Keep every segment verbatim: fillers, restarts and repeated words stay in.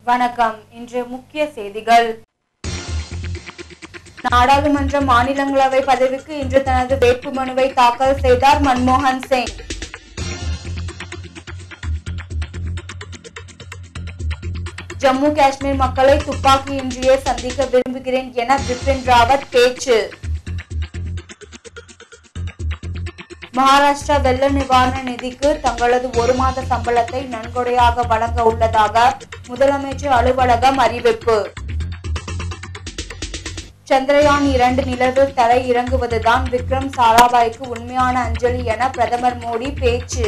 வணக்கம். இன்று முக்கிய செய்திகள். நாடாளுமன்ற மாநிலங்களவை பதவிக்கு இன்று தனது வேட்புமனுவை தாக்கல் செய்தார் மன்மோகன் சிங். ஜம்மு காஷ்மீர் மக்களை துப்பாக்கியின்றியே சந்திக்க விரும்புகிறேன் என பிபின் ராவத் பேச்சு. மகாராஷ்டிரா வெள்ள நிவாரண நிதிக்கு தங்களது ஒரு மாத சம்பளத்தை நன்கொடையாக வழங்க உள்ளதாக முதலமைச்சர் அலுவலகம் அறிவிப்பு. சந்திரயான் இரண்டு நிலவில் தரை இறங்குவதுதான் விக்ரம் சாராபாய்க்கு உண்மையான அஞ்சலி என பிரதமர் மோடி பேச்சு.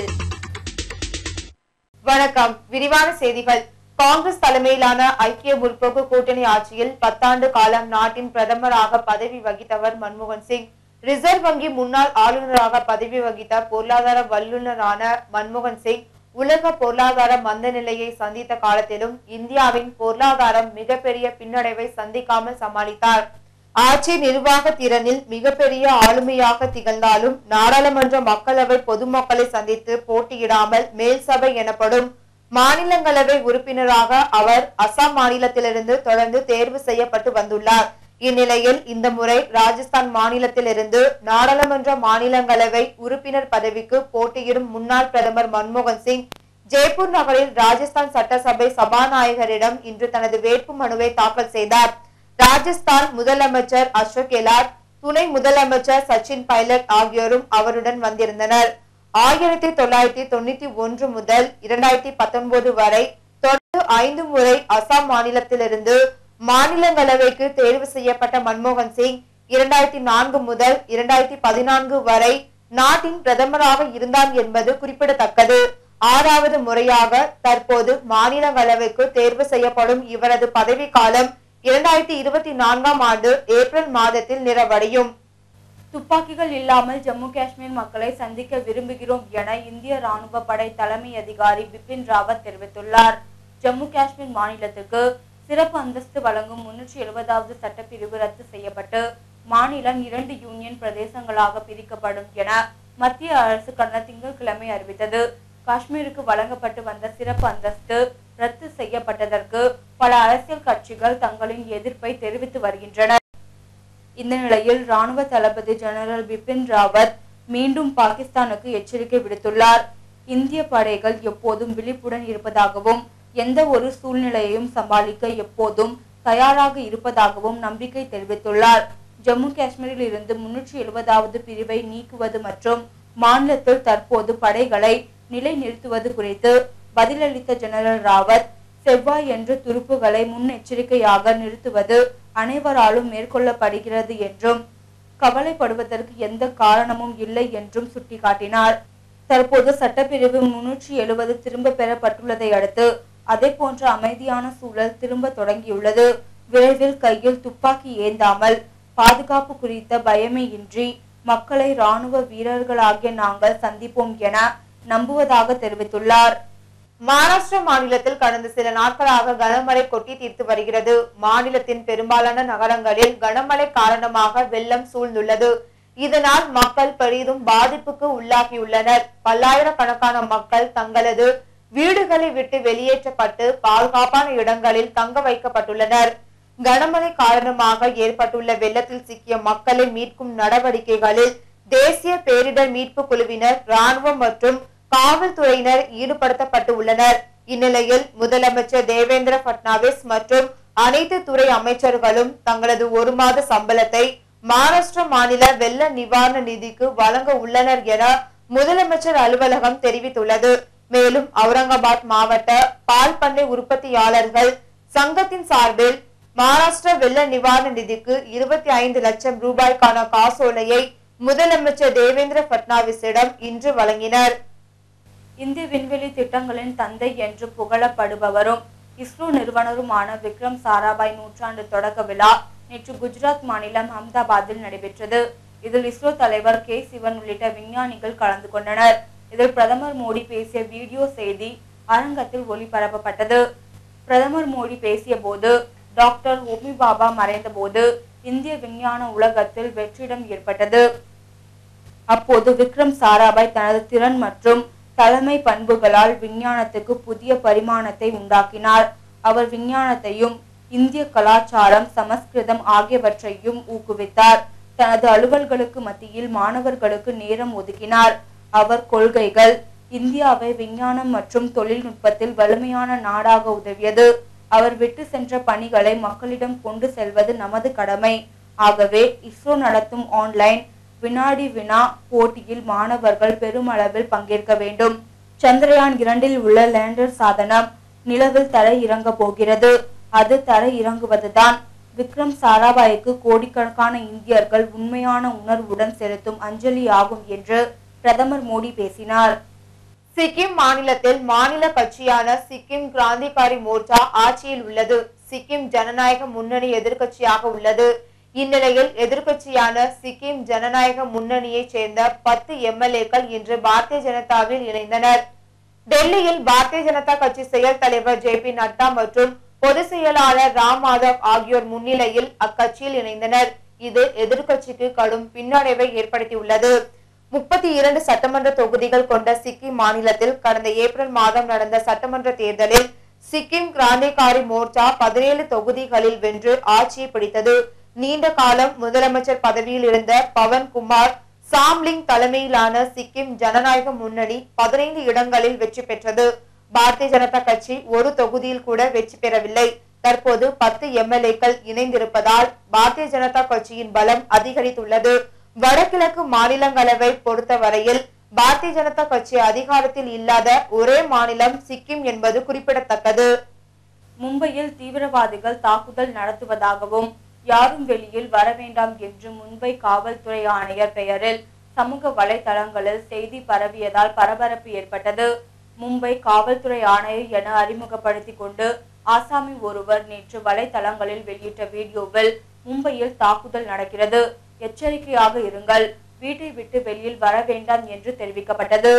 வணக்கம். விரிவான செய்திகள். காங்கிரஸ் தலைமையிலான ஐக்கிய முற்போக்கு கூட்டணி ஆட்சியில் பத்தாண்டு காலம் நாட்டின் பிரதமராக பதவி வகித்தவர் மன்மோகன் சிங். ரிசர்வ் வங்கி முன்னாள் ஆளுநராக பதவி வகித்த பொருளாதார வல்லுநரான மன்மோகன் சிங் உலக பொருளாதார மந்த நிலையை சந்தித்த காலத்திலும் இந்தியாவின் பொருளாதாரம் மிகப்பெரிய பின்னடைவை சந்திக்காமல் சமாளித்தார். ஆட்சி நிர்வாக திறனில் மிகப்பெரிய ஆளுமையாக திகழ்ந்தாலும் நாடாளுமன்ற மக்களவை பொதுமக்களை சந்தித்து போட்டியிடாமல் மேல் சபை எனப்படும் மாநிலங்களவை உறுப்பினராக அவர் அசாம் மாநிலத்திலிருந்து தொடர்ந்து தேர்வு செய்யப்பட்டு வந்துள்ளார். இந்நிலையில் இந்த முறை ராஜஸ்தான் மாநிலத்திலிருந்து நாடாளுமன்ற மாநிலங்களவை உறுப்பினர் பதவிக்கு போட்டியிடும் முன்னாள் பிரதமர் மன்மோகன் சிங் ஜெய்ப்பூர் நகரில் ராஜஸ்தான் சட்டசபை சபாநாயகரிடம் இன்று தனது வேட்பு மனுவை தாக்கல் செய்தார். ராஜஸ்தான் முதலமைச்சர் அசோக் கெலாட், துணை முதலமைச்சர் சச்சின் பைலட் ஆகியோரும் அவருடன் வந்திருந்தனர். ஆயிரத்தி தொள்ளாயிரத்தி தொண்ணூத்தி ஒன்று முதல் இரண்டாயிரத்தி பத்தொன்பது வரை தொடர்ந்து ஐந்து முறை அசாம் மாநிலத்திலிருந்து மாநிலங்களவைக்கு தேர்வு செய்யப்பட்ட மன்மோகன் சிங் இரண்டாயிரத்தி நான்கு முதல் இரண்டாயிரத்தி பதினான்கு வரை நாட்டின் பிரதமராக இருந்தார் என்பது குறிப்பிடத்தக்கது. ஆறாவது முறையாக தற்போது மாநிலங்களவைக்கு தேர்வு செய்யப்படும் இவரது பதவி காலம் இரண்டாயிரத்தி இருபத்தி நான்காம் ஆண்டு ஏப்ரல் மாதத்தில் நிறைவடையும். துப்பாக்கிகள் இல்லாமல் ஜம்மு காஷ்மீர் மக்களை சந்திக்க விரும்புகிறோம் என இந்திய ராணுவ படை தலைமை அதிகாரி பிபின் ராவத் தெரிவித்துள்ளார். ஜம்மு காஷ்மீர் மாநிலத்துக்கு சிறப்பு அந்தஸ்து வழங்கும் முன்னூற்றி எழுபதாவது சட்டப்பிரிவு ரத்து செய்யப்பட்டு மாநிலம் இரண்டு யூனியன் பிரதேசங்களாக பிரிக்கப்படும் என மத்திய அரசு கடந்த திங்கட்கிழமை அறிவித்தது. காஷ்மீருக்கு வழங்கப்பட்டு வந்த சிறப்பு அந்தஸ்து ரத்து செய்யப்பட்டதற்கு பல அரசியல் கட்சிகள் தங்களின் எதிர்ப்பை தெரிவித்து வருகின்றனர். இந்த நிலையில் ராணுவ தளபதி ஜெனரல் பிபின் ராவத் மீண்டும் பாகிஸ்தானுக்கு எச்சரிக்கை விடுத்துள்ளார். இந்திய படைகள் எப்போதும் விழிப்புடன் இருப்பதாகவும் எந்த ஒரு சூழ்நிலையையும் சமாளிக்க எப்போதும் தயாராக இருப்பதாகவும் நம்பிக்கை தெரிவித்துள்ளார். ஜம்மு காஷ்மீரில் இருந்து முன்னூற்றி எழுபதாவது பிரிவை நீக்குவது மற்றும் மாநிலத்தில் தற்போது படைகளை நிலைநிறுத்துவது குறித்து பதிலளித்த ஜெனரல் ராவத், செவ்வாய் என்று துருப்புகளை முன்னெச்சரிக்கையாக நிறுத்துவது அனைவராலும் மேற்கொள்ளப்படுகிறது என்றும் கவலைப்படுவதற்கு எந்த காரணமும் இல்லை என்றும் சுட்டிக்காட்டினார். தற்போது சட்டப்பிரிவு முன்னூற்றி எழுபது திரும்ப பெறப்பட்டுள்ளதை அடுத்து அதே போன்ற அமைதியான சூழல் திரும்ப தொடங்கியுள்ளது. விரைவில் கையில் துப்பாக்கி ஏந்தாமல் பாதுகாப்பு குறித்த பயமே இன்றி மக்களை ராணுவ வீரர்களாகிய நாங்கள் சந்திப்போம் என நம்புவதாக தெரிவித்துள்ளார். மகாராஷ்டிரா மாநிலத்தில் கடந்த சில நாட்களாக கனமழை கொட்டி தீர்த்து வருகிறது. மாநிலத்தின் பெரும்பாலான நகரங்களில் கனமழை காரணமாக வெள்ளம் சூழ்ந்துள்ளது. இதனால் மக்கள் பெரிதும் பாதிப்புக்கு உள்ளாகியுள்ளனர். பல்லாயிரக்கணக்கான மக்கள் தங்களது வீடுகளை விட்டு வெளியேற்றப்பட்டு பாதுகாப்பான இடங்களில் தங்க வைக்கப்பட்டுள்ளனர். கனமழை காரணமாக ஏற்பட்டுள்ள வெள்ளத்தில் சிக்கிய மக்களை மீட்கும் நடவடிக்கைகளில் தேசிய பேரிடர் மீட்பு குழுவினர், ராணுவம் மற்றும் காவல்துறையினர் ஈடுபடுத்தப்பட்டு உள்ளனர். இந்நிலையில் முதலமைச்சர் தேவேந்திர பட்னாவிஸ் மற்றும் அனைத்து துறை அமைச்சர்களும் தங்களது ஒரு மாத சம்பளத்தை மகாராஷ்டிரா மாநில வெள்ள நிவாரண நிதிக்கு வழங்க உள்ளனர் என முதலமைச்சர் அலுவலகம் தெரிவித்துள்ளது. மேலும் அவுரங்காபாத் மாவட்ட பால் பண்ணை உற்பத்தியாளர்கள் சங்கத்தின் சார்பில் மகாராஷ்டிரா வெள்ள நிவாரண நிதிக்கு இருபத்தி ஐந்து லட்சம் ரூபாய்க்கான காசோலையை முதலமைச்சர் தேவேந்திர பட்னாவிஸிடம் இன்று வழங்கினர். இந்திய விண்வெளி திட்டங்களின் தந்தை என்று புகழப்படுபவரும் இஸ்ரோ நிறுவனருமான விக்ரம் சாராபாய் நூற்றாண்டு தொடக்க விழா நேற்று குஜராத் மாநிலம் அகமதாபாத்தில் நடைபெற்றது. இதில் இஸ்ரோ தலைவர் கே சிவன் உள்ளிட்ட விஞ்ஞானிகள் கலந்து கொண்டனர். இதில் பிரதமர் மோடி பேசிய வீடியோ செய்தி அரங்கத்தில் ஒளிபரப்பப்பட்டது. பிரதமர் மோடி பேசிய போது டாக்டர் ஹோமி பாபா மறைந்த போது இந்திய விஞ்ஞான உலகத்தில் வெற்றிடம் ஏற்பட்டது. அப்போது விக்ரம் சாராபாய் தனது திறன் மற்றும் தலைமை பண்புகளால் விஞ்ஞானத்துக்கு புதிய பரிமாணத்தை உண்டாக்கினார். அவர் விஞ்ஞானத்தையும் இந்திய கலாச்சாரம், சமஸ்கிருதம் ஆகியவற்றையும் ஊக்குவித்தார். தனது அலுவல்களுக்கு மத்தியில் மாணவர்களுக்கு நேரம் ஒதுக்கினார். அவர் கொள்கைகள் இந்தியாவை விஞ்ஞானம் மற்றும் தொழில்நுட்பத்தில் வலிமையான நாடாக உதவியது. அவர் விட்டு சென்ற பணிகளை மக்களிடம் கொண்டு செல்வது நமது கடமை. ஆகவே இஸ்ரோ நடத்தும் ஆன்லைன் வினாடி வினா போட்டியில் மாணவர்கள் பெருமளவில் பங்கேற்க வேண்டும். சந்திரயான் இரண்டில் உள்ள லேண்டர் சாதனம் நிலவில் தர இறங்க போகிறது. அது தர இறங்குவதுதான் விக்ரம் சாராபாய்க்கு கோடிக்கணக்கான இந்தியர்கள் உண்மையான உணர்வுடன் செலுத்தும் அஞ்சலி ஆகும் என்று பிரதமர் மோடி பேசினார். சிக்கிம் மாநிலத்தில் மாநில கட்சியான சிக்கிம் கிராந்திகாரி மோர்ச்சா ஆட்சியில் உள்ளது. சிக்கிம் ஜனநாயக முன்னணி எதிர்கட்சியாக உள்ளது. இந்நிலையில் எதிர்கட்சியான சிக்கிம் ஜனநாயக முன்னணியைச் சேர்ந்த பத்து எம்எல்ஏக்கள் இன்று பாரதிய ஜனதாவில் இணைந்தனர். டெல்லியில் பாரதிய ஜனதா கட்சி செயல் தலைவர் ஜே பி நட்டா மற்றும் பொதுச் செயலாளர் ராம் மாதவ் ஆகியோர் முன்னிலையில் அக்கட்சியில் இணைந்தனர். இது எதிர்கட்சிக்கு கடும் பின்னடைவை ஏற்படுத்தியுள்ளது. முப்பத்தி இரண்டு சட்டமன்ற தொகுதிகள் கொண்ட சிக்கிம் மாநிலத்தில் கடந்த ஏப்ரல் மாதம் நடந்த சட்டமன்ற தேர்தலில் சிக்கிம் கிராந்திகாரி மோர்ச்சா பதினேழு தொகுதிகளில் வென்று ஆட்சியை பிடித்தது. நீண்ட காலம் முதலமைச்சர் பதவியில் இருந்த பவன் குமார் சாம்லிங் தலைமையிலான சிக்கிம் ஜனநாயக முன்னணி பதினைந்து இடங்களில் வெற்றி பெற்றது. பாரதிய ஜனதா கட்சி ஒரு தொகுதியில் கூட வெற்றி பெறவில்லை. தற்போது பத்து எம்எல்ஏக்கள் இணைந்திருப்பதால் பாரதிய ஜனதா கட்சியின் பலம் அதிகரித்துள்ளது. வடகிழக்கு மாநிலங்களவை பொறுத்தவரையில் பாரதிய ஜனதா கட்சி அதிகாரத்தில் இல்லாத ஒரே மாநிலம் சிக்கிம் என்பது குறிப்பிடத்தக்கது. மும்பையில் தீவிரவாதிகள் தாக்குதல் நடத்துவதாகவும் யாரும் வெளியில் வர வேண்டாம் என்று மும்பை காவல்துறை ஆணையர் பெயரில் சமூக வலைதளங்களில் செய்தி பரவியதால் பரபரப்பு ஏற்பட்டது. மும்பை காவல்துறை ஆணையர் என அறிமுகப்படுத்திக் கொண்டு ஆசாமி ஒருவர் நேற்று வலைதளங்களில் வெளியிட்ட வீடியோவில் மும்பையில் தாக்குதல் நடக்கிறது, எச்சரிக்கையாக இருங்கள், வீட்டை விட்டு வெளியில் வர வேண்டாம் என்று தெரிவிக்கப்பட்டது.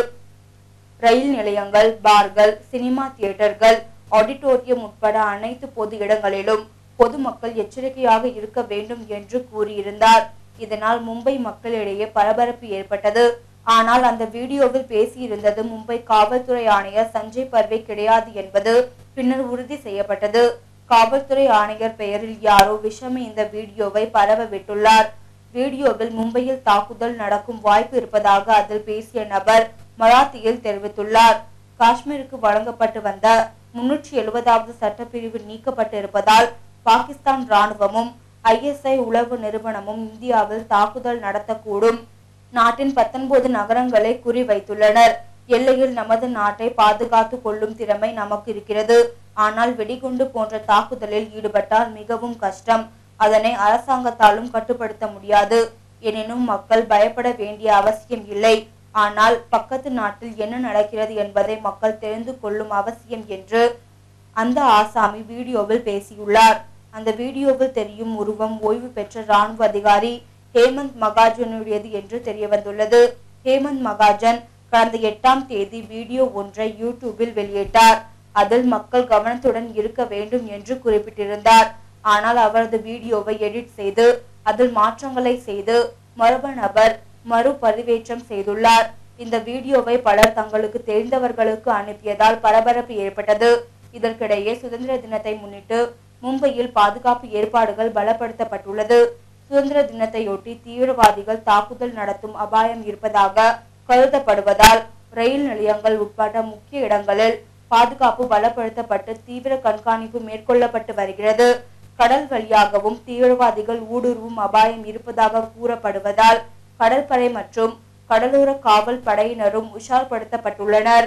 ரயில் நிலையங்கள், பார்கள், சினிமா தியேட்டர்கள், ஆடிட்டோரியம் உட்பட அனைத்து பொது இடங்களிலும் பொதுமக்கள் எச்சரிக்கையாக இருக்க வேண்டும் என்று கூறியிருந்தார். இதனால் மும்பை மக்களிடையே பரபரப்பு ஏற்பட்டது. ஆனால் அந்த வீடியோவில் பேசியிருந்தது மும்பை காவல்துறை ஆணையர் சஞ்சய் பர்வே கிடையாது என்பது பின்னர் உறுதி செய்யப்பட்டது. காவல்துறை ஆணையர் பெயரில் யாரோ விஷமி இந்த வீடியோவை பரவ விட்டுள்ளார். வீடியோவில் மும்பையில் தாக்குதல் நடக்கும் வாய்ப்பு இருப்பதாக அதில் பேசிய நபர் மராத்தியில் தெரிவித்துள்ளார். காஷ்மீருக்கு வழங்கப்பட்டு வந்த முன்னூற்றி எழுபதாவது சட்டப்பிரிவு நீக்கப்பட்டு இருப்பதால் பாகிஸ்தான் ராணுவமும் ஐ எஸ் ஐ உளவு நிறுவனமும் இந்தியாவில் தாக்குதல் நடத்தக்கூடும். நாட்டின் பத்தொன்பது நகரங்களை குறிவைத்துள்ளனர். எல்லையில் நமது நாட்டை பாதுகாத்து கொள்ளும் திறமை நமக்கு இருக்கிறது. ஆனால் வெடிகுண்டு போன்ற தாக்குதலில் ஈடுபட்டால் மிகவும் கஷ்டம். அதனை அரசாங்கத்தாலும் கட்டுப்படுத்த முடியாது. எனினும் மக்கள் பயப்பட வேண்டிய அவசியம் இல்லை. ஆனால் பக்கத்து நாட்டில் என்ன நடக்கிறது என்பதை மக்கள் தெரிந்து கொள்ளும் அவசியம் என்று அந்த ஆசாமி வீடியோவில் பேசியுள்ளார். அந்த வீடியோவில் தெரியும் உருவம் ஓய்வு பெற்ற ராணுவ அதிகாரி ஹேமந்த் மகாஜனுடையது என்று தெரிய வந்துள்ளது. ஹேமந்த் மகாஜன் கடந்த எட்டாம் தேதி வீடியோ ஒன்றை யூடியூபில் வெளியிட்டார். அதில் மக்கள் கவனத்துடன் இருக்க வேண்டும் என்று குறிப்பிட்டிருந்தார். ஆனால் அவரது வீடியோவை எடிட் செய்து அதில் மாற்றங்களை செய்து மர்ம நபர் மறுபதிவேற்றம் செய்துள்ளார். இந்த வீடியோவை பலர் தங்களுக்கு தெரிந்தவர்களுக்கு அனுப்பியதால் பரபரப்பு ஏற்பட்டது. இதற்கிடையே சுதந்திர தினத்தை முன்னிட்டு மும்பையில் பாதுகாப்பு ஏற்பாடுகள் பலப்படுத்தப்பட்டுள்ளது. சுதந்திர தினத்தையொட்டி தீவிரவாதிகள் தாக்குதல் நடத்தும் அபாயம் இருப்பதாக கருதப்படுவதால் ரயில் நிலையங்கள் உட்பட முக்கிய இடங்களில் பாதுகாப்பு பலப்படுத்தப்பட்டு தீவிர கண்காணிப்பு மேற்கொள்ளப்பட்டு வருகிறது. கடல் வழியாகவும் தீவிரவாதிகள் ஊடுருவும் அபாயம் இருப்பதாக கூறப்படுவதால் கடற்படை மற்றும் கடலோர காவல் படையினரும் உஷார்படுத்தப்பட்டுள்ளனர்.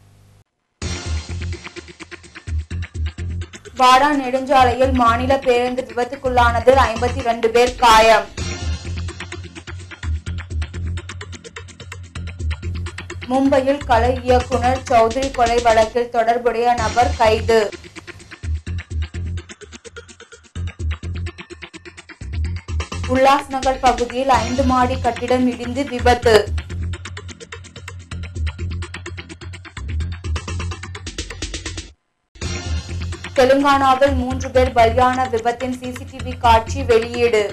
வாடா நெடுஞ்சாலையில் மாநில பேருந்து விபத்துக்குள்ளானது, ஐம்பத்தி இரண்டு பேர் காயம். மும்பையில் கலை இயக்குனர் சௌத்ரி கொலை வழக்கில் தொடர்புடைய நபர் கைது. உல்லாஸ் நகர் பகுதியில் ஐந்து மாடி கட்டிடம் இடிந்து விபத்து. தெலுங்கானாவில் மூன்று பேர் பலியான விபத்தின் சிசிடிவி காட்சி வெளியீடு.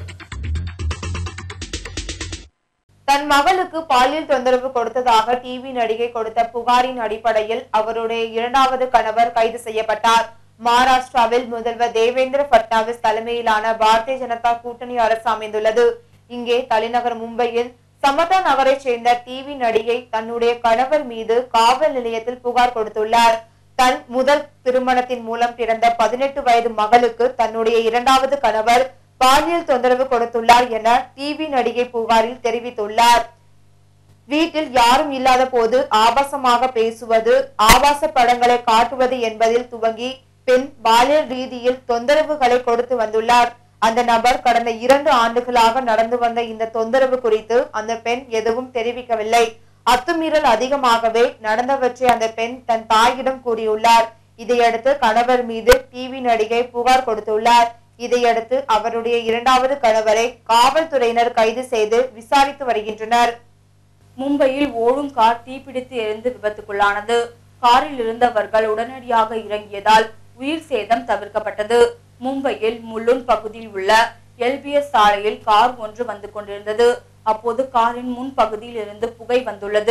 தன் மகளுக்கு பாலியல் தொந்தரவு கொடுத்ததாக டிவி நடிகை கொடுத்த புகாரின் அடிப்படையில் அவருடைய இரண்டாவது கணவர் கைது செய்யப்பட்டார். மகாராஷ்டிராவில் முதல்வர் தேவேந்திர பட்னாவிஸ் தலைமையிலான பாரதிய ஜனதா கூட்டணி அரசு அமைந்துள்ளது. இங்கே தலைநகர் மும்பையில் சமதா நகரை சேர்ந்த டிவி நடிகை தன்னுடைய கணவர் மீது காவல் நிலையத்தில் புகார் கொடுத்துள்ளார். தன் முதல் திருமணத்தின் மூலம் பிறந்த பதினெட்டு வயது மகளுக்கு தன்னுடைய இரண்டாவது கணவர் பாலியல் தொந்தரவு கொடுத்துள்ளார் என டிவி நடிகை புகாரில் தெரிவித்துள்ளார். வீட்டில் யாரும் இல்லாத போது ஆபாசமாக பேசுவது, ஆபாச படங்களை காட்டுவது என்பதில் துவங்கி பெண் பாலியல் ரீதியில் தொந்தரவுகளை கொடுத்து வந்துள்ளார். அந்த நபர் கடந்த இரண்டு ஆண்டுகளாக நடந்து வந்த இந்த தொந்தரவு குறித்து அந்த பெண் எதுவும் தெரிவிக்கவில்லை. அத்துமீறல் அதிகமாகவே நடந்தவற்றை அந்த பெண் தன் தாயிடம் கூறியுள்ளார். இதையடுத்து கணவர் மீது டிவி நடிகை புகார் கொடுத்துள்ளார். இதையடுத்து அவருடைய இரண்டாவது கணவரை காவல்துறையினர் கைது செய்து விசாரித்து வருகின்றனர். மும்பையில் ஓடும் கார் தீப்பிடித்து எரிந்து விபத்துக்குள்ளானது. காரில் இருந்தவர்கள் உடனடியாக இறங்கியதால் உயிர் சேதம் தவிர்க்கப்பட்டது. மும்பையில் முல்லுன் பகுதியில் உள்ள எல்பிஎஸ் சாலையில் கார் ஒன்று வந்து கொண்டிருந்தது. அப்போது காரின் முன் பகுதியில் இருந்து புகை வந்துள்ளது.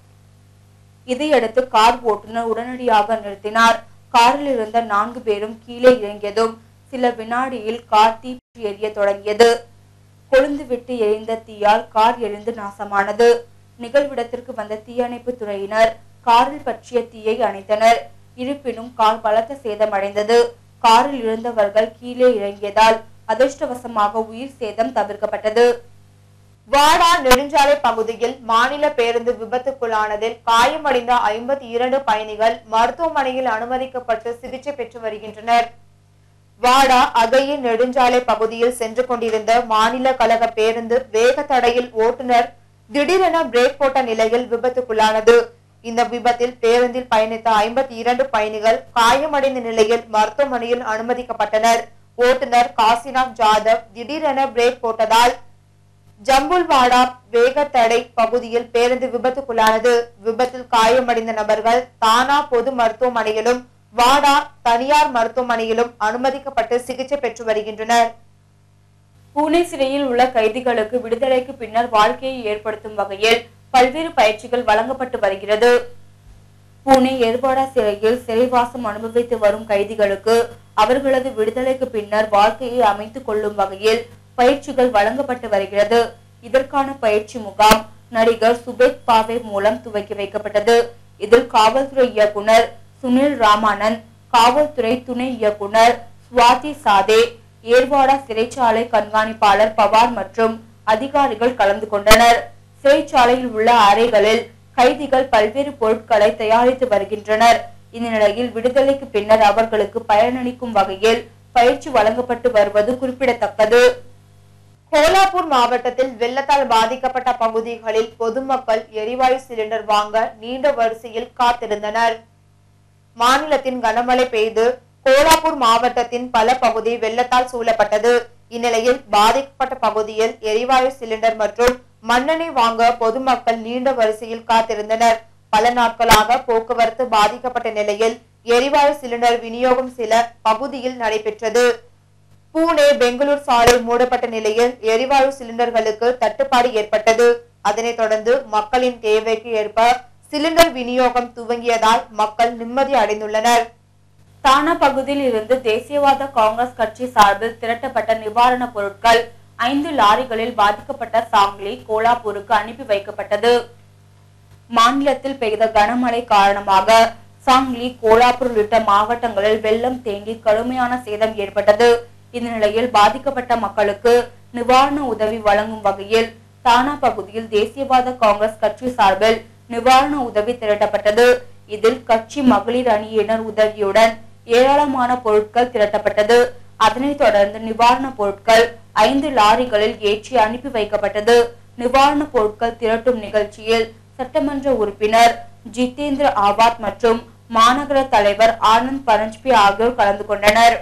இதையடுத்து கார் ஓட்டுநர் உடனடியாக நிறுத்தினார். காரில் இருந்த நான்கு பேரும் கீழே இறங்கியதும் சில வினாடியில் கார் தீப்பற்றி எரிய தொடங்கியது. கொழுந்து விட்டு எரிந்த தீயால் கார் எரிந்து நாசமானது. நிகழ்விடத்திற்கு வந்த தீயணைப்பு துறையினர் காரில் பற்றிய தீயை அணைத்தனர். இருப்பினும் கார் பலத்த சேதமடைந்தது. காரில் இருந்தவர்கள் கீழே இறங்கியதால் அதிர்ஷ்டவசமாக உயிர் சேதம் தவிர்க்கப்பட்டது. வாடா நெடுஞ்சாலை பகுதியில் மாநில பேருந்து விபத்துக்குள்ளானதில் காயமடைந்த ஐம்பத்தி இரண்டு பயணிகள் மருத்துவமனையில் அனுமதிக்கப்பட்டு சிகிச்சை பெற்று வருகின்றனர். வாடா அகைய நெடுஞ்சாலை பகுதியில் சென்று கொண்டிருந்த மாநில கழக பேருந்து வேக தடையில் ஓட்டுநர் திடீரென பிரேக் போட்ட நிலையில் விபத்துக்குள்ளானது. இந்த விபத்தில் பேருந்தில் பயணித்த ஐம்பத்தி இரண்டு பயணிகள் காயமடைந்த நிலையில் மருத்துவமனையில் அனுமதிக்கப்பட்டனர். ஓட்டுநர் காசிநாத் ஜாதவ் திடீரென பிரேக் போட்டதால் ஜம்புல்வாடா வேகத்தடை பகுதியில் பேருந்து விபத்துக்குள்ளானது. விபத்தில் காயமடைந்த நபர்கள் தானா பொது மருத்துவமனையிலும் வாடா தனியார் மருத்துவமனையிலும் அனுமதிக்கப்பட்டு சிகிச்சை பெற்று வருகின்றனர். புனே சிறையில் உள்ள கைதிகளுக்கு விடுதலைக்கு பின்னர் வாழ்க்கையை ஏற்படுத்தும் வகையில் பல்வேறு பயிற்சிகள் வழங்கப்பட்டு வருகிறது. புனே எர்வாடா சிறையில் சிறைவாசம் அனுபவித்து வரும் கைதிகளுக்கு அவர்களது விடுதலைக்கு பின்னர் வாழ்க்கையை அமைத்துக் கொள்ளும் வகையில் பயிற்சிகள் வழங்கப்பட்டு வருகிறது. இதற்கான பயிற்சி முகாம் நடிகர் சுபேத் பாவே மூலம் துவக்கி வைக்கப்பட்டது. இதில் காவல்துறை இயக்குனர் சுனில் ராமானந்த், காவல்துறை துணை இயக்குனர் சுவாதி சாதே, ஏர்வாடா சிறைச்சாலை கண்காணிப்பாளர் பவார் மற்றும் அதிகாரிகள் கலந்து கொண்டனர். சிறைச்சாலையில் உள்ள அறைகளில் கைதிகள் பல்வேறு பொருட்களை தயாரித்து வருகின்றனர். இந்த நிலையில் விடுதலைக்கு பின்னர் அவர்களுக்கு பயனளிக்கும் வகையில் பயிற்சி வழங்கப்பட்டு வருவது குறிப்பிடத்தக்கது. கோலாப்பூர் மாவட்டத்தில் வெள்ளத்தால் பாதிக்கப்பட்ட பகுதிகளில் பொதுமக்கள் எரிவாயு சிலிண்டர் வாங்க நீண்ட வரிசையில் காத்திருந்தனர். மாநிலத்தின் கனமழை பெய்து கோலாப்பூர் மாவட்டத்தின் பல பகுதி வெள்ளத்தால் சூழப்பட்டது. இந்நிலையில் பாதிக்கப்பட்ட பகுதியில் எரிவாயு சிலிண்டர் மற்றும் மண்ணெண்ணெய் வாங்க பொதுமக்கள் நீண்ட வரிசையில் காத்திருந்தனர். பல நாட்களாக போக்குவரத்து பாதிக்கப்பட்ட நிலையில் எரிவாயு சிலிண்டர் விநியோகம் சில பகுதியில் நடைபெற்றது. பூனே பெங்களூர் சாலை மூடப்பட்ட நிலையில் எரிவாயு சிலிண்டர்களுக்கு தட்டுப்பாடு ஏற்பட்டது. அதனைத் தொடர்ந்து மக்களின் தேவைக்கு ஏற்ப சிலிண்டர் விநியோகம் துவங்கியதால் மக்கள் நிம்மதி அடைந்துள்ளனர். தானா பகுதியில் இருந்து தேசியவாத காங்கிரஸ் கட்சி சார்பில் திரட்டப்பட்ட நிவாரணப் பொருட்கள் ஐந்து லாரிகளில் பாதிக்கப்பட்ட சாங்லி கோலாப்பூருக்கு அனுப்பி வைக்கப்பட்டது. மாநிலத்தில் பெய்த கனமழை காரணமாக சாங்லி கோலாப்பூர் உள்ளிட்ட மாவட்டங்களில் வெள்ளம் தேங்கி கடுமையான சேதம் ஏற்பட்டது. இந்த நிலையில் பாதிக்கப்பட்ட மக்களுக்கு நிவாரண உதவி வழங்கும் வகையில் தானா பகுதியில் தேசியவாத காங்கிரஸ் கட்சி சார்பில் நிவாரண உதவி திரட்டப்பட்டது. இதில் கட்சி மகளிர் அணியினர் உதவியுடன் ஏராளமான பொருட்கள் திரட்டப்பட்டது. அதனைத் தொடர்ந்து நிவாரண பொருட்கள் ஐந்து லாரிகளில் ஏற்றி அனுப்பி வைக்கப்பட்டது. நிவாரண பொருட்கள் திரட்டும் நிகழ்ச்சியில் சட்டமன்ற உறுப்பினர் ஜிதேந்திர ஆவாத் மற்றும் மாநகர தலைவர் ஆனந்த் பரஞ்பி ஆகியோர் கலந்து கொண்டனர்.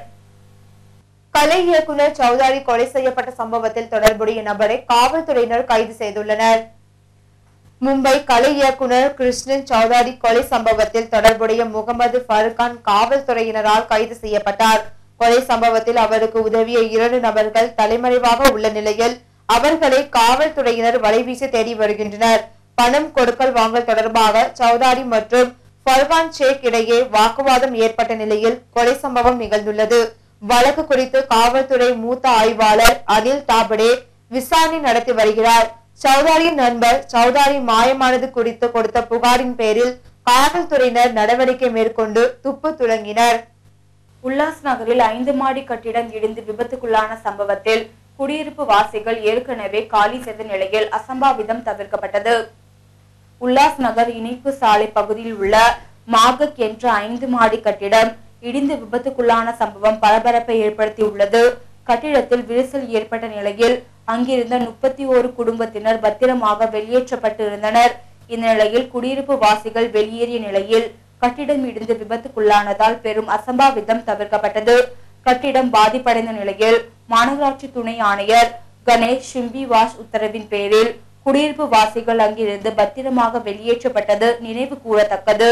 கலை இயக்குனர் சௌதாரி கொலை செய்யப்பட்ட சம்பவத்தில் தொடர்புடைய நபரை காவல்துறையினர் கைது செய்துள்ளனர். மும்பை கலை இயக்குனர் கிருஷ்ணன் சௌதாரி கொலை சம்பவத்தில் தொடர்புடைய முகமது ஃபருகான் காவல்துறையினரால் கைது செய்யப்பட்டார். கொலை சம்பவத்தில் அவருக்கு உதவிய இரண்டு நபர்கள் தலைமறைவாக உள்ள நிலையில் அவர்களை காவல்துறையினர் வலைவீசி தேடி வருகின்றனர். பணம் கொடுக்கல் வாங்கல் தொடர்பாக சௌதாரி மற்றும் ஃபர்கான் ஷேக் இடையே வாக்குவாதம் ஏற்பட்ட நிலையில் கொலை சம்பவம் நிகழ்ந்துள்ளது. வழக்கு குறித்து காவல்துறை மூத்த ஆய்வாளர் அனில் தாபடே விசாரணை நடத்தி வருகிறார். சௌதாரியின் நண்பர் சௌதாரி மாயமானது குறித்து கொடுத்த புகாரின் பேரில் காவல்துறையினர் நடவடிக்கை மேற்கொண்டு துப்பு துலங்கினர். உல்லாஸ் நகரில் ஐந்து மாடி கட்டிடம் இடிந்து விபத்துக்குள்ளான சம்பவத்தில் குடியிருப்பு வாசிகள் ஏற்கனவே காலி செய்த நிலையில் அசம்பாவிதம் தவிர்க்கப்பட்டது. உல்லாஸ் நகர் இணைப்பு சாலை பகுதியில் உள்ள மாகக் என்ற ஐந்து மாடி கட்டிடம் இடிந்து விபத்துக்குள்ளான சம்பவம் பரபரப்பை ஏற்படுத்தியுள்ளது. கட்டிடத்தில் விரிசல் ஏற்பட்ட நிலையில் அங்கிருந்த முப்பத்தி ஓரு குடும்பத்தினர் பத்திரமாக வெளியேற்றப்பட்டு இருந்தனர். இந்த நிலையில் குடியிருப்பு வாசிகள் வெளியேறிய நிலையில் கட்டிடம் இடிந்து விபத்துக்குள்ளானதால் பெரும் அசம்பாவிதம் தவிர்க்கப்பட்டது. கட்டிடம் பாதிப்படைந்த நிலையில் மாநகராட்சி துணை ஆணையர் கணேஷ் ஷிம்பிவாஸ் உத்தரவின் பேரில் குடியிருப்பு வாசிகள் அங்கிருந்து பத்திரமாக வெளியேற்றப்பட்டது நினைவு கூறத்தக்கது.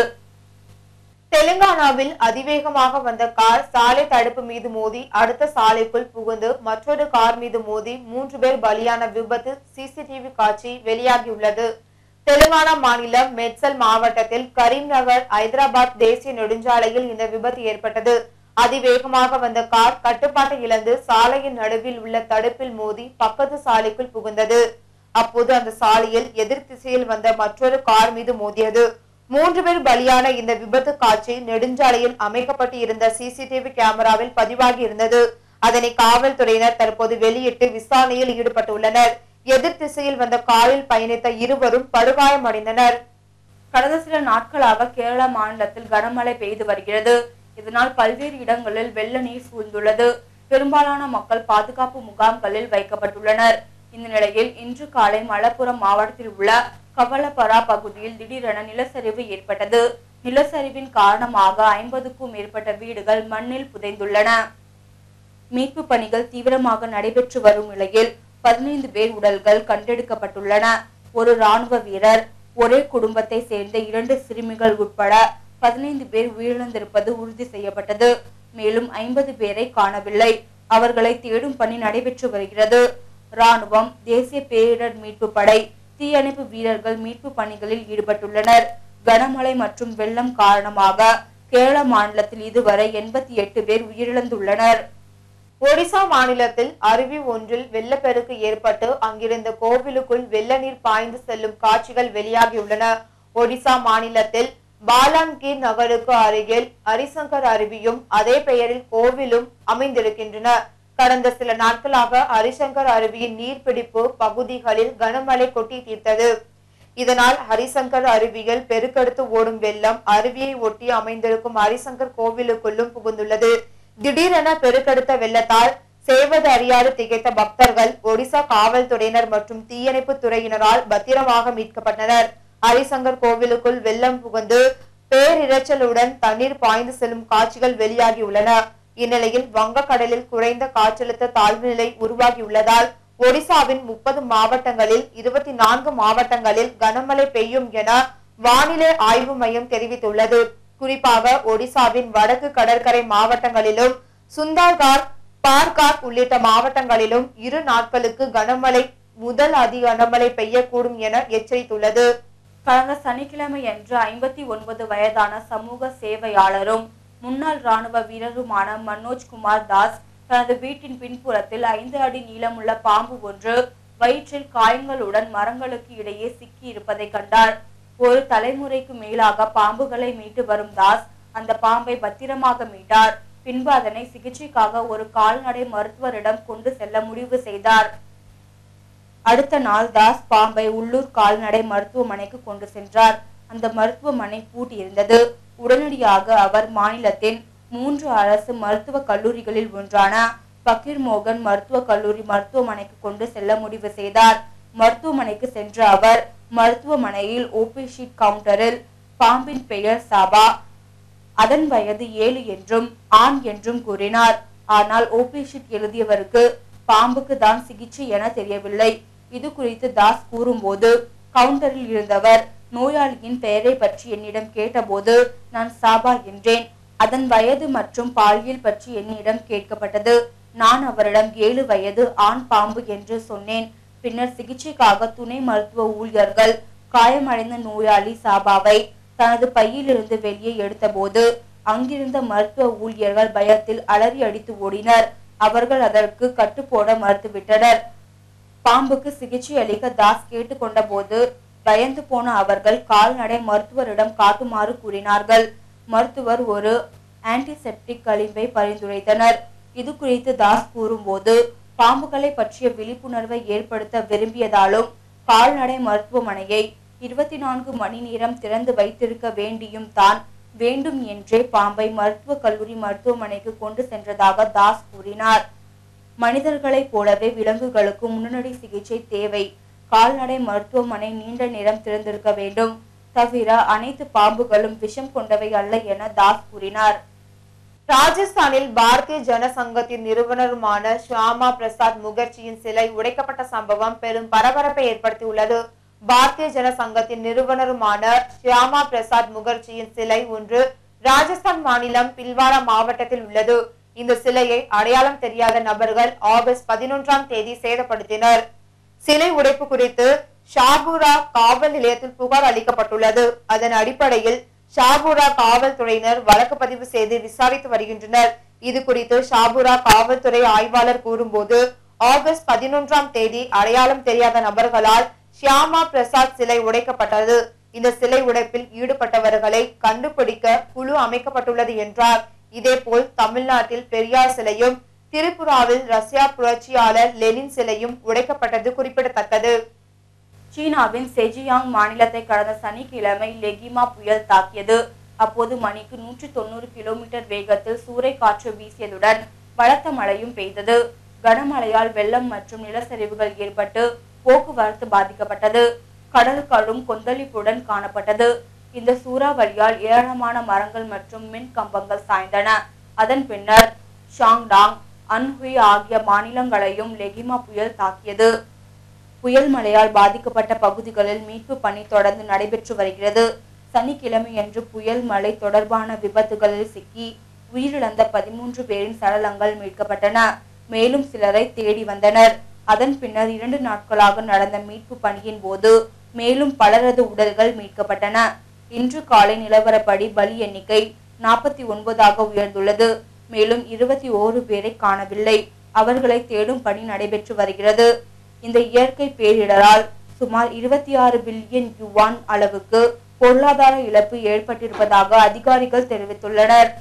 தெலுங்கானாவில் அதிவேகமாக வந்த கார் சாலை தடுப்பு மீது மோதி அடுத்த சாலைக்குள் புகுந்து மற்றொரு கார் மீது மோதி மூன்று பேர் பலியான விபத்து சிசிடிவி காட்சி வெளியாகியுள்ளது. தெலுங்கானா மாநிலம் மெட்சல் மாவட்டத்தில் கரீம்நகர் ஐதராபாத் தேசிய நெடுஞ்சாலையில் இந்த விபத்து ஏற்பட்டது. அதிவேகமாக வந்த கார் கட்டுப்பாட்டை இழந்து சாலையின் நடுவில் உள்ள தடுப்பில் மோதி பக்கத்து சாலைக்குள் புகுந்தது. அப்போது அந்த சாலையில் எதிர் திசையில் வந்த மற்றொரு கார் மீது மோதியது. மூன்று பேர் பலியான இந்த விபத்து காட்சி நெடுஞ்சாலையில் அமைக்கப்பட்டு இருந்த சிசிடிவி கேமராவில் பதிவாகி இருந்தது. அதனை காவல்துறையினர் தற்போது வெளியிட்டு விசாரணையில் ஈடுபட்டுள்ளனர். எதிர் திசையில் வந்த காரில் பயணித்த இருவரும் படுகாயமடைந்தனர். கடந்த சில நாட்களாக கேரள மாநிலத்தில் கனமழை பெய்து வருகிறது. இதனால் பல்வேறு இடங்களில் வெள்ள நீர் சூழ்ந்துள்ளது. பெரும்பாலான மக்கள் பாதுகாப்பு முகாம்களில் வைக்கப்பட்டுள்ளனர். இந்த நிலையில் இன்று காலை மலப்புரம் மாவட்டத்தில் உள்ள கவலபரா பகுதியில் திடீரென நிலச்சரிவு ஏற்பட்டது. நிலச்சரிவின் காரணமாக ஐம்பதுக்கும் மேற்பட்ட வீடுகள் மண்ணில் புதைந்துள்ளன. மீட்பு பணிகள் தீவிரமாக நடைபெற்று வரும் நிலையில் பதினைந்து பேர் உடல்கள் கண்டெடுக்கப்பட்டுள்ளன. ஒரு ராணுவ வீரர், ஒரே குடும்பத்தை சேர்ந்த இரண்டு சிறுமிகள் உட்பட பதினைந்து பேர் உயிரிழந்திருப்பது உறுதி செய்யப்பட்டது. மேலும் ஐம்பது பேரை காணவில்லை. அவர்களை தேடும் பணி நடைபெற்று வருகிறது. ராணுவம், தேசிய பேரிடர் மீட்பு படை, தீயணைப்பு வீரர்கள் மீட்பு பணிகளில் ஈடுபட்டுள்ளனர். கனமழை மற்றும் வெள்ளம் காரணமாக கேரள மாநிலத்தில் இதுவரை எண்பத்தி எட்டு பேர் உயிரிழந்துள்ளனர். ஒடிசா மாநிலத்தில் அருவி ஒன்றில் வெள்ளப்பெருக்கு ஏற்பட்டு அங்கிருந்த கோவிலுக்குள் வெள்ள நீர் பாய்ந்து செல்லும் காட்சிகள் வெளியாகியுள்ளன. ஒடிசா மாநிலத்தில் பாலாங்கீர் நகருக்கு அருகில் ஹரிசங்கர் அருவியும் அதே பெயரில் கோவிலும் அமைந்திருக்கின்றன. கடந்த சில நாட்களாக ஹரிசங்கர் அருவியின் நீர்பிடிப்பு பகுதிகளில் கனமழை கொட்டி தீர்த்தது. இதனால் ஹரிசங்கர் அருவியில் பெருக்கெடுத்து ஓடும் வெள்ளம் அருவியை ஒட்டி அமைந்திருக்கும் ஹரிசங்கர் கோவிலுக்குள்ளும் புகுந்துள்ளது. திடீரென பெருக்கெடுத்த வெள்ளத்தால் செய்வது அறியாது திகைத்த பக்தர்கள் ஒடிசா காவல்துறையினர் மற்றும் தீயணைப்பு துறையினரால் பத்திரமாக மீட்கப்பட்டனர். ஹரிசங்கர் கோவிலுக்குள் வெள்ளம் புகுந்து பேரிரைச்சலுடன் தண்ணீர் பாய்ந்து செல்லும் காட்சிகள் வெளியாகியுள்ளன. இந்நிலையில் வங்கக்கடலில் குறைந்த காற்றழுத்த தாழ்வு நிலை உருவாகியுள்ளதால் ஒடிசாவின் முப்பது மாவட்டங்களில் இருபத்தி நான்கு மாவட்டங்களில் கனமழை பெய்யும் என வானிலை ஆய்வு மையம் தெரிவித்துள்ளது. குறிப்பாக ஒடிசாவின் வடக்கு கடற்கரை மாவட்டங்களிலும் சுந்தர்கார், பார்கார் உள்ளிட்ட மாவட்டங்களிலும் இரு நாட்களுக்கு கனமழை முதல் அதி கனமழை பெய்யக்கூடும் என எச்சரித்துள்ளது. கடந்த சனிக்கிழமை அன்று ஐம்பத்தி ஒன்பது வயதான சமூக சேவையாளரும் முன்னாள் ராணுவ வீரருமான மனோஜ் குமார் தாஸ் தனது வீட்டின் பின்புறத்தில் ஐந்து அடி நீளமுள்ள பாம்பு ஒன்று வயிற்றில் காயங்களுடன் மரங்களுக்கு இடையே சிக்கி இருப்பதை கண்டார். ஒரு தலைமுறைக்கு மேலாக பாம்புகளை மீட்டு வரும் தாஸ் அந்த பாம்பை பத்திரமாக மீட்டார். பின்பு அதனை சிகிச்சைக்காக ஒரு கால்நடை மருத்துவரிடம் கொண்டு செல்ல முடிவு செய்தார். அடுத்த நாள் தாஸ் பாம்பை உள்ளூர் கால்நடை மருத்துவமனைக்கு கொண்டு சென்றார். அந்த மருத்துவமனை பூட்டியிருந்தது. உடனடியாக அவர் மாநிலத்தின் மூன்று அரசு மருத்துவ கல்லூரிகளில் ஒன்றான பக்கீர் மோகன் மருத்துவ கல்லூரி மருத்துவமனைக்கு கொண்டு செல்ல முடிவு செய்தார். மருத்துவமனைக்கு சென்ற அவர் மருத்துவமனையில் ஓபி ஷீட் கவுண்டரில் பாம்பின் பெயர் சாபா, அதன் வயது ஏழு என்றும் ஆண் என்றும் கூறினார். ஆனால் ஓபி ஷீட் எழுதியவருக்கு பாம்புக்கு தான் சிகிச்சை என தெரியவில்லை. இது குறித்து தாஸ் கூறும்போது, கவுண்டரில் இருந்தவர் நோயாளியின் பெயரை பற்றி என்னிடம் கேட்டபோது நான் சாபா என்றேன். அதன் வயது மற்றும் பாலியல் பற்றி என்னிடம் கேட்கப்பட்டது. நான் அவரிடம் ஏழு வயது ஆண் பாம்பு என்று சொன்னேன். பின்னர் சிகிச்சைக்காக துணை மருத்துவ ஊழியர்கள் காயமடைந்த நோயாளி சாபாவை தனது பையிலிருந்து வெளியே எடுத்தபோது அங்கிருந்த மருத்துவ ஊழியர்கள் பயத்தில் அலறி அடித்து ஓடினர். அவர்கள் அதற்கு கட்டுப்போட மறுத்துவிட்டனர். பாம்புக்கு சிகிச்சை அளிக்க தாஸ் கேட்டுக்கொண்ட போது பயந்து போன அவர்கள் கால்நடை மருத்துவரிடம் காட்டுமாறு கூறினார்கள். மருத்துவர் ஒரு ஆன்டிசெப்டிக் களிம்பை பரிந்துரைத்தனர். இது குறித்து தாஸ் கூறும்போது, பாம்புகளை பற்றிய விழிப்புணர்வை ஏற்படுத்த விரும்பியதாலும் கால்நடை மருத்துவமனையை இருபத்தி நான்கு மணி நேரம் திறந்து வைத்திருக்க வேண்டியும் தான் வேண்டும் என்றே பாம்பை மருத்துவக் கல்லூரி மருத்துவமனைக்கு கொண்டு சென்றதாக தாஸ் கூறினார். மனிதர்களைப் போலவே விலங்குகளுக்கு முன்னணி சிகிச்சை தேவை. கால்நடை மருத்துவமனை நீண்ட நேரம் திறந்திருக்க வேண்டும். தவிர அனைத்து பாம்புகளும் விஷம் கொண்டவை அல்ல என தாஸ் கூறினார். ராஜஸ்தானில் பாரதிய ஜனசங்கத்தின் நிறுவனருமான ஷியாமா பிரசாத் முகர்ஜியின் சிலை உடைக்கப்பட்ட சம்பவம் பெரும் பரபரப்பை ஏற்படுத்தியுள்ளது. பாரதிய ஜனசங்கத்தின் நிறுவனருமான ஷியாமா பிரசாத் முகர்ஜியின் சிலை ஒன்று ராஜஸ்தான் மாநிலம் பில்வாரா மாவட்டத்தில் உள்ளது. இந்த சிலையை அடையாளம் தெரியாத நபர்கள் ஆகஸ்ட் பதினொன்றாம் தேதி சேதப்படுத்தினர். சிலை உடைப்பு குறித்து ஷாபூரா காவல் நிலையத்தில் புகார் அளிக்கப்பட்டுள்ளது. அதன் அடிப்படையில் ஷாபூரா காவல்துறையினர் வழக்கு பதிவு செய்து விசாரித்து வருகின்றனர். இது குறித்து ஷாபூரா காவல்துறை ஆய்வாளர் கூறும்போது, ஆகஸ்ட் பதினொன்றாம் தேதி அடையாளம் தெரியாத நபர்களால் ஷியாமா பிரசாத் சிலை உடைக்கப்பட்டது. இந்த சிலை உடைப்பில் ஈடுபட்டவர்களை கண்டுபிடிக்க குழு அமைக்கப்பட்டுள்ளது என்றார். இதேபோல் தமிழ்நாட்டில் பெரியார் சிலையும் திரிபுராவில் ரஷ்யா புரட்சியாளர் லெனின் சிலையும் உடைக்கப்பட்டது குறிப்பிடத்தக்கது. சீனாவின் செஜியாங் மாநிலத்தை கடந்த சனிக்கிழமை லெகிமா புயல் தாக்கியது. அப்போது மணிக்கு நூற்றி தொண்ணூறு கிலோமீட்டர் வேகத்தில் சூறை காற்று வீசியதுடன் பலத்த மழையும் பெய்தது. கனமழையால் வெள்ளம் மற்றும் நிலச்சரிவுகள் ஏற்பட்டு போக்குவரத்து பாதிக்கப்பட்டது. கடல் கடும் கொந்தளிப்புடன் காணப்பட்டது. இந்த சூறாவளியால் ஏராளமான மரங்கள் மற்றும் மின் கம்பங்கள் சாய்ந்தன. அதன் பின்னர் ஷாங்டாங், அன்ஹுய் ஆகிய மாநிலங்களையும் லெகிமா புயல் தாக்கியது. புயல் மழையால் பாதிக்கப்பட்ட பகுதிகளில் மீட்பு பணி தொடர்ந்து நடைபெற்று வருகிறது. சனிக்கிழமையன்று புயல் மழை தொடர்பான விபத்துகளில் சிக்கி உயிரிழந்த பதிமூன்று பேரின் சடலங்கள் மீட்கப்பட்டன. மேலும் சிலரை தேடி வந்தனர். அதன் பின்னர் இரண்டு நாட்களாக நடந்த மீட்பு பணியின் போது மேலும் பலரது உடல்கள் மீட்கப்பட்டன. இன்று காலை நிலவரப்படி பலி எண்ணிக்கை நாற்பத்தி ஒன்பதாக உயர்ந்துள்ளது. மேலும் இருபத்தி ஓரு பேரை காணவில்லை. அவர்களை தேடும் பணி நடைபெற்று வருகிறது. இந்த இயற்கை பேரிடரால் சுமார் இருபத்தி ஆறு பில்லியன் யுவான் அளவுக்கு பொருளாதார இழப்பு ஏற்பட்டிருப்பதாக அதிகாரிகள் தெரிவித்துள்ளனர்.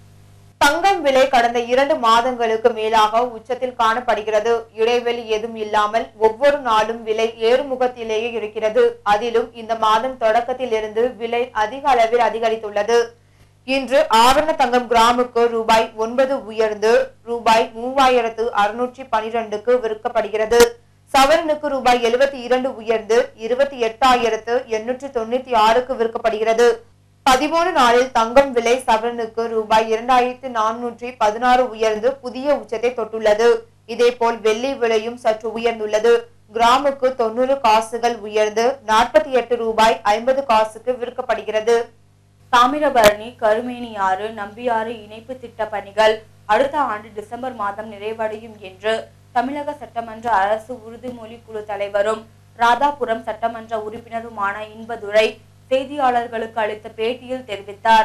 தங்கம் விலை கடந்த இரண்டு மாதங்களுக்கு மேலாக உச்சத்தில் காணப்படுகிறது. இடைவெளி எதுவும் இல்லாமல் ஒவ்வொரு நாளும் விலை ஏறுமுகத்திலேயே இருக்கிறது. அதிலும் இந்த மாதம் தொடக்கத்தில் இருந்து விலை அதிக அளவில் அதிகரித்துள்ளது. இன்று ஆபரண தங்கம் கிராமுக்கு ரூபாய் ஒன்பது உயர்ந்து ரூபாய் மூவாயிரத்து அறுநூற்றி பனிரெண்டுக்கு விற்கப்படுகிறது. சவரனுக்கு ரூபாய் எழுபத்தி இரண்டு உயர்ந்து இருபத்தி எட்டாயிரத்து எண்ணூற்றி தொண்ணூத்தி ஆறுக்கு விற்கப்படுகிறது. பதிமூணு நாளில் தங்கம் விலை சவரனுக்கு ரூபாய் இரண்டாயிரத்தி நானூற்றி பதினாறு உயர்ந்து புதிய உச்சத்தை தொட்டுள்ளது. இதேபோல் வெள்ளி விலையும் சற்று உயர்ந்துள்ளது. கிராமுக்கு தொண்ணூறு காசுகள் உயர்ந்து நாற்பத்தி எட்டு ரூபாய் ஐம்பது காசுக்கு விற்கப்படுகிறது. தாமிரபரணி கருமேனியாறு நம்பியாறு இணைப்பு திட்ட பணிகள் அடுத்த ஆண்டு டிசம்பர் மாதம் நிறைவடையும் என்று தமிழக சட்டமன்ற அரசு உறுதிமொழி குழு தலைவரும் ராதாபுரம் சட்டமன்ற உறுப்பினருமான இன்பதுரை செய்தியாளர்களுக்கு அளித்த பேட்டியில் தெரிவித்தார்.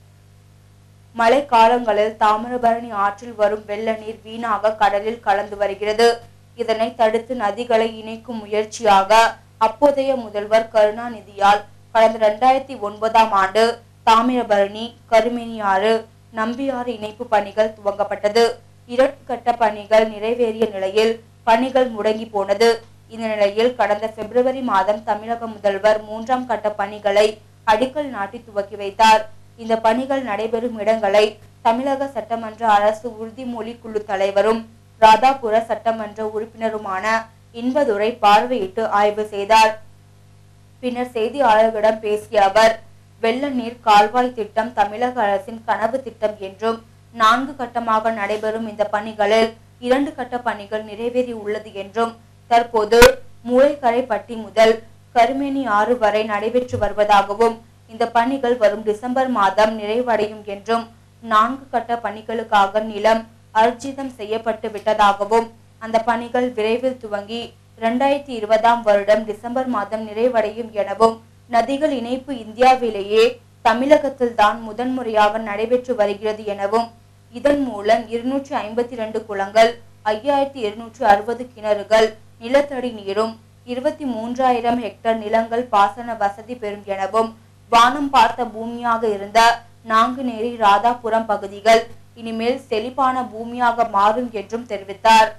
மழை காலங்களில் தாமிரபரணி ஆற்றில் வரும் வெள்ள நீர் வீணாக கடலில் கலந்து வருகிறது. இதனை தடுத்து நதிகளை இணைக்கும் முயற்சியாக அப்போதைய முதல்வர் கருணாநிதியால் கடந்த இரண்டாயிரத்தி ஒன்பதாம் ஆண்டு தாமிரபரணி கருமேனியாறு நம்பியாறு இணைப்பு பணிகள் துவங்கப்பட்டது. இரண்டு கட்ட பணிகள் நிறைவேறிய நிலையில் பணிகள் முடங்கி போனது. இந்த நிலையில் கடந்த பிப்ரவரி மாதம் தமிழக முதல்வர் மூன்றாம் கட்ட பணிகளை அடிக்கல் நாட்டி துவக்கி வைத்தார். இந்த பணிகள் நடைபெறும் இடங்களை தமிழக சட்டமன்ற அரசு உறுதிமொழி குழு தலைவரும் ராதாபுர சட்டமன்ற உறுப்பினருமான இன்பதுரை பார்வையிட்டு ஆய்வு செய்தார். பின்னர் செய்தியாளர்களிடம் பேசிய அவர், வெள்ள நீர் கால்வாய் திட்டம் தமிழக அரசின் கனவு திட்டம் என்றும் நான்கு கட்டமாக நடைபெறும் இந்த பணிகளில் இரண்டு கட்ட பணிகள் நிறைவேறி உள்ளது என்றும் தற்போது மூளைக்கரைப்பட்டி முதல் கருமேனி ஆறு வரை நடைபெற்று வருவதாகவும் இந்த பணிகள் வரும் டிசம்பர் மாதம் நிறைவடையும் என்றும் நான்கு கட்ட பணிகளுக்காக நிலம் அர்ஜிதம் செய்யப்பட்டு விட்டதாகவும் அந்த பணிகள் விரைவில் துவங்கி இரண்டாயிரத்தி இருபதாம் வருடம் டிசம்பர் மாதம் நிறைவடையும் எனவும் நதிகள் இணைப்பு இந்தியாவிலேயே தமிழகத்தில் தான் முதன்முறையாக நடைபெற்று வருகிறது எனவும் இதன் மூலம் இருநூற்றி ஐம்பத்தி இரண்டு குளங்கள், ஐயாயிரத்தி இருநூற்று அறுபது கிணறுகள், நிலத்தடி நீரும், இருபத்தி மூன்றாயிரம் ஹெக்டேர் நிலங்கள் பாசன வசதி பெறும் எனவும் வானம் பார்த்த பூமியாக இருந்த நாங்குநேரி, ராதாபுரம் பகுதிகள் இனிமேல் செழிப்பான பூமியாக மாறும் என்றும் தெரிவித்தார்.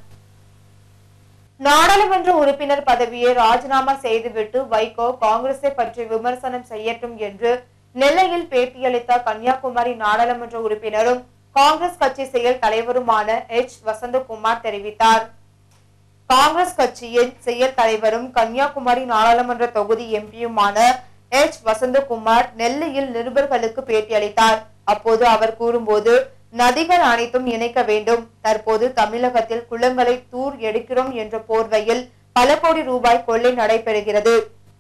நாடாளுமன்ற உறுப்பினர் பதவியை ராஜினாமா செய்துவிட்டு வைகோ காங்கிரஸை பற்றி விமர்சனம் செய்யட்டும் என்று நெல்லையில் பேட்டியளித்த கன்னியாகுமரி நாடாளுமன்ற உறுப்பினரும் காங்கிரஸ் கட்சி செயல் தலைவருமான எச் வசந்தகுமார் தெரிவித்தார். காங்கிரஸ் கட்சியின் செயல் தலைவரும் கன்னியாகுமரி நாடாளுமன்ற தொகுதி எம்பியுமான எச் வசந்தகுமார் நெல்லையில் நிருபர்களுக்கு பேட்டியளித்தார். அப்போது அவர் கூறும்போது, நதிகள் அனைத்தும் இணைக்க வேண்டும். தற்போது தமிழகத்தில் குளங்களை தூர் எடுக்கிறோம் என்ற போர்வையில் பல கோடி ரூபாய் கொள்ளை நடைபெறுகிறது.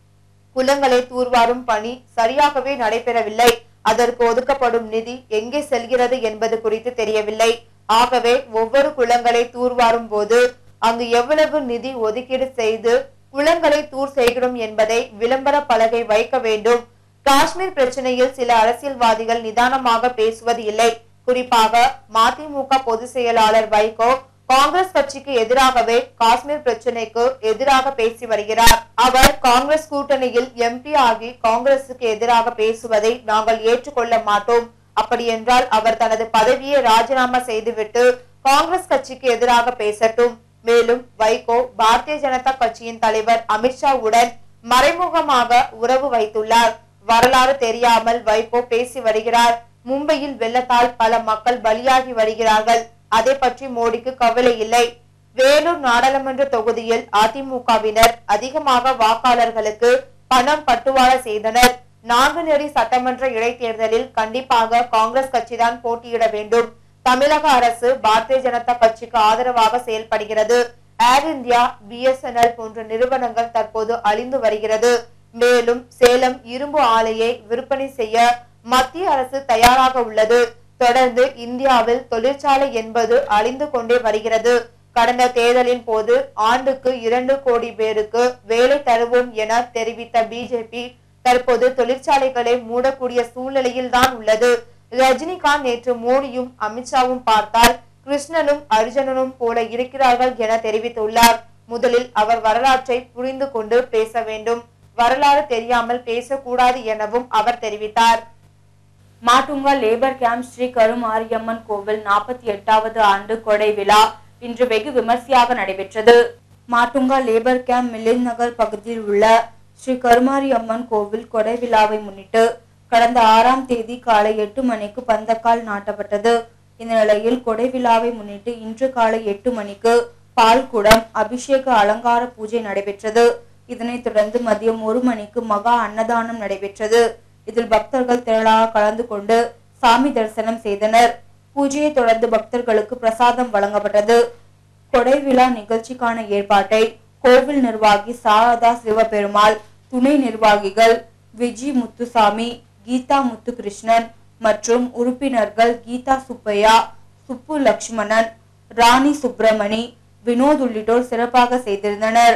குளங்களை தூர்வாரும் பணி சரியாகவே நடைபெறவில்லை. அதற்கு ஒதுக்கப்படும் நிதி எங்கே செல்கிறது என்பது குறித்து தெரியவில்லை. ஆகவே ஒவ்வொரு குளங்களை தூர்வாரும் போது அங்கு எவ்வளவு நிதி ஒதுக்கீடு செய்து குளங்களை தூர் செய்கிறோம் என்பதை விளம்பர பலகை வைக்க வேண்டும். காஷ்மீர் பிரச்சனையில் சில அரசியல்வாதிகள் நிதானமாக பேசுவது இல்லை. குறிப்பாக மதிமுக பொதுச் செயலாளர் வைகோ காங்கிரஸ் கட்சிக்கு எதிராகவே காஷ்மீர் பிரச்சனைக்கு எதிராக பேசி வருகிறார். அவர் காங்கிரஸ் கூட்டணியில் எம்பி ஆகி காங்கிரசுக்கு எதிராக பேசுவதை நாங்கள் ஏற்றுக்கொள்ள மாட்டோம். அப்படி என்றால் அவர் தனது பதவியை ராஜினாமா செய்துவிட்டு காங்கிரஸ் கட்சிக்கு எதிராக பேசட்டும். மேலும் வைகோ பாரதிய ஜனதா கட்சியின் தலைவர் அமித்ஷாவுடன் மறைமுகமாக உறவு வைத்துள்ளார். வரலாறு தெரியாமல் வைகோ பேசி வருகிறார். மும்பையில் வெள்ளத்தால் பல மக்கள் பலியாகி வருகிறார்கள். அதை பற்றி மோடிக்கு கவலை இல்லை. வேலூர் நாடாளுமன்ற தொகுதியில் அதிமுகவினர் அதிகமாக வாக்காளர்களுக்கு பணம் பட்டுவாடா செய்தனர். நாங்குநேரி சட்டமன்ற இடைத்தேர்தலில் கண்டிப்பாக காங்கிரஸ் கட்சிதான் போட்டியிட வேண்டும். தமிழக அரசு பாரதிய ஜனதா கட்சிக்கு ஆதரவாக செயல்படுகிறது. Air India, B S N L போன்ற நிறுவனங்கள் தற்போது அழிந்து வருகிறது. மேலும் சேலம் இரும்பு ஆலையை விற்பனை செய்ய மத்திய அரசு தயாராக உள்ளது. தொடர்ந்து இந்தியாவில் தொழிற்சாலை என்பது அழிந்து கொண்டே வருகிறது. கடந்த தேர்தலின் போது ஆண்டுக்கு இரண்டு கோடி பேருக்கு வேலை தருவோம் என தெரிவித்த பிஜேபி தற்போது தொழிற்சாலைகளை மூடக்கூடிய சூழ்நிலையில் தான் உள்ளது. ரஜினிகாந்த் நேற்று மோடியும் அமித்ஷாவும் பார்த்தால் கிருஷ்ணனும் அர்ஜுனனும் போல இருக்கிறார்கள் என தெரிவித்துள்ளார். முதலில் அவர் வரலாற்றை புரிந்து கொண்டு பேச வேண்டும். வரலாறு தெரியாமல் பேசக்கூடாது எனவும் அவர் தெரிவித்தார். மாட்டுங்கா லேபர் கேம்ப் ஸ்ரீ கருமாரியம்மன் கோவில் நாற்பத்தி எட்டாவது ஆண்டு கொடை விழா இன்று வெகு விமர்சையாக நடைபெற்றது. மாட்டுங்கா லேபர் கேம்ப் மிலின் நகர் பகுதியில் உள்ள ஸ்ரீ கருமாரியம்மன் கோவில் கொடை விழாவை முன்னிட்டு கடந்த ஆறாம் தேதி காலை எட்டு மணிக்கு பந்தக்கால் நாட்டப்பட்டது. இந்த நிலையில் கொடை விழாவை முன்னிட்டு இன்று காலை எட்டு மணிக்கு பால்குடம் அபிஷேக அலங்கார பூஜை நடைபெற்றது. இதனைத் தொடர்ந்து மதியம் ஒரு மணிக்கு மகா அன்னதானம் நடைபெற்றது. இதில் பக்தர்கள் திரளாக கலந்து கொண்டு சாமி தரிசனம் செய்தனர். பூஜையை தொடர்ந்து பக்தர்களுக்கு பிரசாதம் வழங்கப்பட்டது. கொடை விழா நிகழ்ச்சிக்கான ஏற்பாட்டை கோவில் நிர்வாகி சாரதா சிவபெருமாள், துணை நிர்வாகிகள் விஜி முத்துசாமி, கீதா முத்துகிருஷ்ணன் மற்றும் உறுப்பினர்கள் கீதா சுப்பையா, சுப்பு லட்சுமணன், ராணி சுப்பிரமணி, வினோத் உள்ளிட்டோர் சிறப்பாக செய்திருந்தனர்.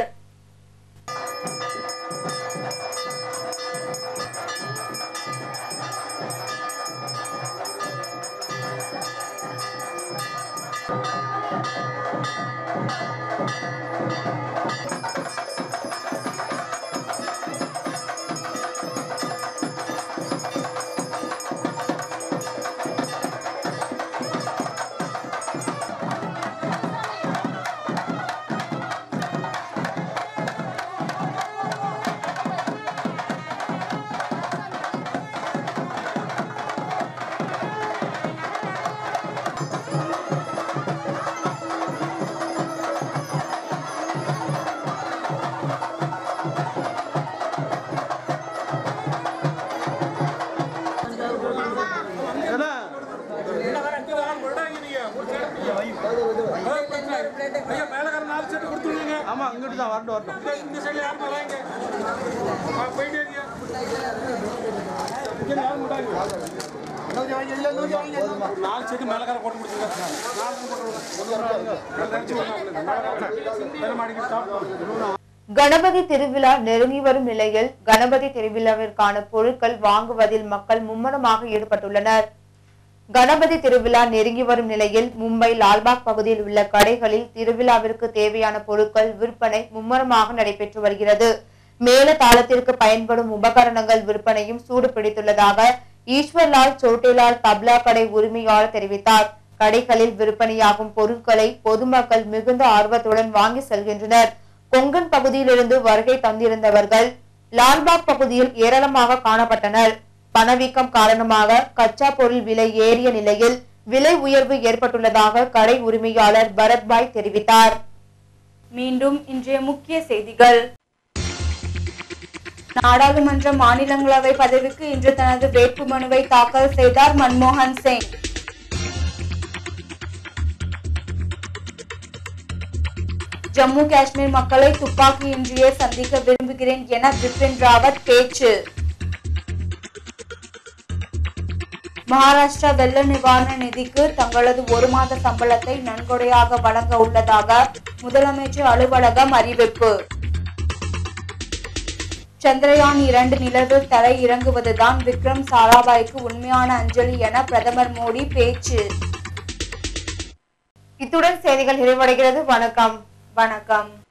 ஆமா இங்கிட்டு தான் வரணும் வரணும் இந்த சைடுல யாரும் வராங்க போயிட்டே இருங்க இங்க யாரும் முடாங்க நோஜி வாங்க இல்ல நோஜி வாங்க நாலு செடி மேலக்கார போட்டு கொடுத்துங்க நாலு போட்டு கொடுங்க நல்லா நினைச்சு வாங்க வேற மாடிக்கு ஸ்டாப் கணபதி திருவிழா நெருங்கி வரும் நிலையில் கணபதி திருவிழாவிற்கான பொருட்கள் வாங்குவதில் மக்கள் மும்முரமாக ஈடுபட்டுள்ளனர். கணபதி திருவிழா நெருங்கி வரும் நிலையில் மும்பை லால்பாக் பகுதியில் உள்ள கடைகளில் திருவிழாவிற்கு தேவையான பொருட்கள் விற்பனை மும்முரமாக நடைபெற்று வருகிறது. மேல தாளத்திற்கு பயன்படும் உபகரணங்கள் விற்பனையும் சூடு பிடித்துள்ளதாக ஈஸ்வர்லால் சோட்டேலால் தப்லா கடை உரிமையாளர் தெரிவித்தார். கடைகளில் விற்பனையாகும் பொருட்களை பொதுமக்கள் மிகுந்த ஆர்வத்துடன் வாங்கி செல்கின்றனர். கொங்கன் பகுதியிலிருந்து வருகை தந்திருந்தவர்கள் லால்பாக் பகுதியில் ஏராளமாக காணப்பட்டனர். பணவீக்கம் காரணமாக கச்சா பொருள் விலை ஏறிய நிலையில் விலை உயர்வு ஏற்பட்டுள்ளதாக கடை உரிமையாளர் பரத்பாய் தெரிவித்தார். மீண்டும் இன்றைய முக்கிய செய்திகள். நாடாளுமன்ற மாநிலங்களவை பதவிக்கு இன்று தனது வேட்புமனுவை தாக்கல் செய்தார் மன்மோகன் சிங். ஜம்மு காஷ்மீர் மக்களை துப்பாக்கியின்றியே சந்திக்க விரும்புகிறேன் என பிபின் ராவத் பேச்சு. மகாராஷ்டிரா வெள்ள நிவாரண நிதிக்கு தங்களது ஒரு மாத சம்பளத்தை நன்கொடையாக வழங்க உள்ளதாக முதலமைச்சர் அலுவலகம் அறிவிப்பு. சந்திரயான் இரண்டு நிலவில் தரை இறங்குவதுதான் விக்ரம் சாராபாய்க்கு உண்மையான அஞ்சலி என பிரதமர் மோடி பேச்சு. இத்துடன் செய்திகள் நிறைவடைகிறது. வணக்கம். வணக்கம்.